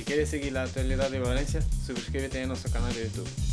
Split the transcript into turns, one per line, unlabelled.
¿Quieres seguir la actualidad de Valencia? Suscríbete a nuestro canal de YouTube.